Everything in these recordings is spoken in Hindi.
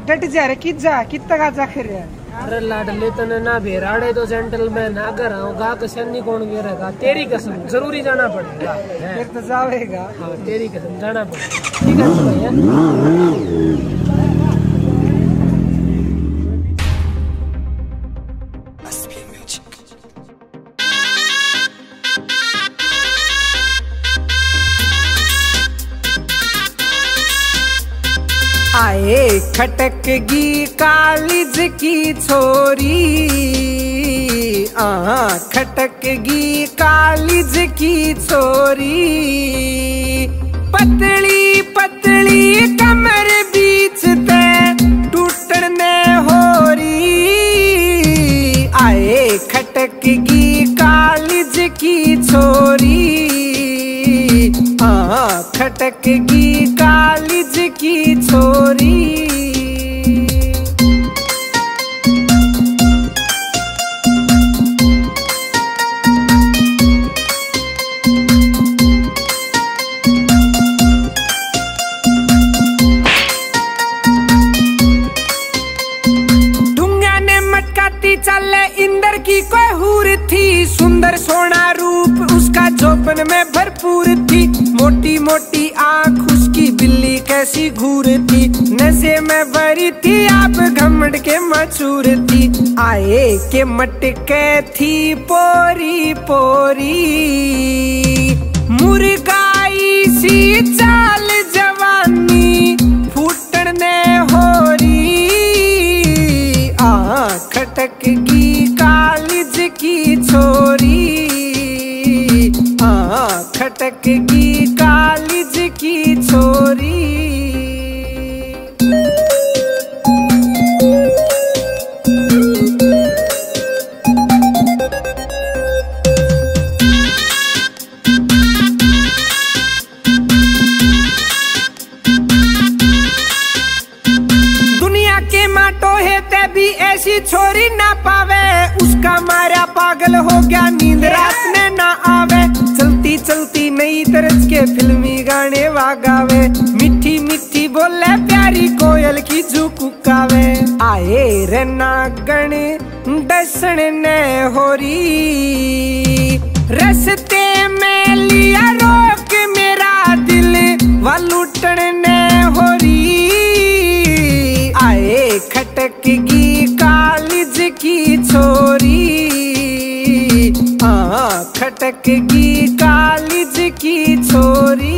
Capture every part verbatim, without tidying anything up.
डट जा रे कि जा कितना का जा खरे। अरे लाडले तने ना भेराड़े तो जेंटलमैन अगर आऊंगा तो सन्नी कौन घेरेगा। तेरी कसम जरूरी जाना पड़ेगा। फिर तो जाएगा। हाँ तेरी कसम जाना पड़ेगा। ठीक है भैया। आए खटकगी कालिज की छोरी, आ खटकगी कालिज की छोरी, पतली पतली कमर बीच ते टूटने हो रही। आए खटकगी कालिज की छोरी, आ खटकगी कालिज की छोरी। ढूंगा ने मटकाती चले इंदर की कोई हूर थी, सुंदर सोना रूप उसका जोबन में भरपूर थी, मोटी मोटी आंख उसकी बिल्ली कैसी घूर थी, नशे में भरी थी आप घमंड के मचूर थी। आए के मटके थी पोरी पोरी, मुर्गाई सी चाल जवानी फूटने हो रही। आ खटकगी कालिज की छोरी, आ खटकगी कालिज की छोरी। दुनिया के माटो है ते भी ऐसी छोरी ना पावे, उसका मारा पागल हो गया नींद रात में ना आवे। चलती चलती नई तरज के फिल्मी गाने वागावे, मिठी मिठी बोले प्यारी कोयल की झुकुकावे। आए रे नागण डसन ने होरी, रस्ते में लिया रोक मेरा दिल वालूटन ने होरी। आए खटकगी कालिज की छोरी, आ खटकगी कालिज की छोरी।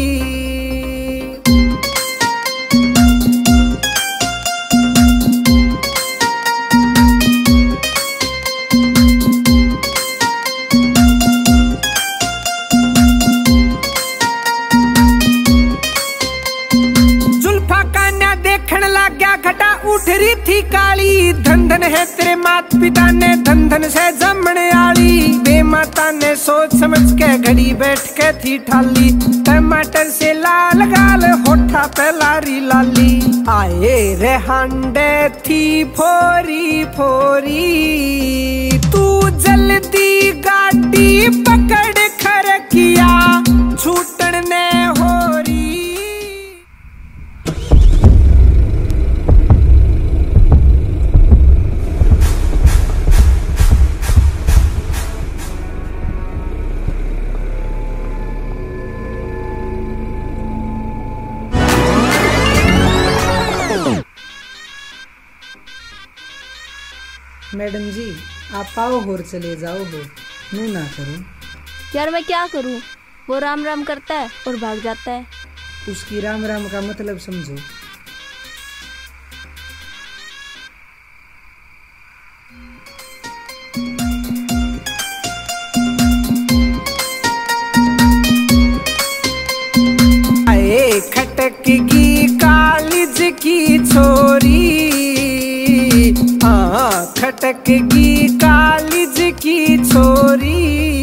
जुल्फा कान्या देखने लग गया घटा उठ रही थी काली, धन धन है तेरे मात पिता ने धन धन से जमने आली। बेमाता ने सोच समझ के घड़ी बैठ के थी ठाली, टमाटर से लाल गाल होठा पे लारी लाली। आए रे हांडे थी फोरी फोरी, तू जल्दी गाड़ी पकड़ कर किया छूटने हो रही। मैडम जी आप आओ और चले जाओ हो, नू ना करो। यार मैं क्या करूं, वो राम राम करता है और भाग जाता है। उसकी राम राम का मतलब समझो। आए खटकगी कालिज की छोरी, आ खटकगी कालिज की छोरी।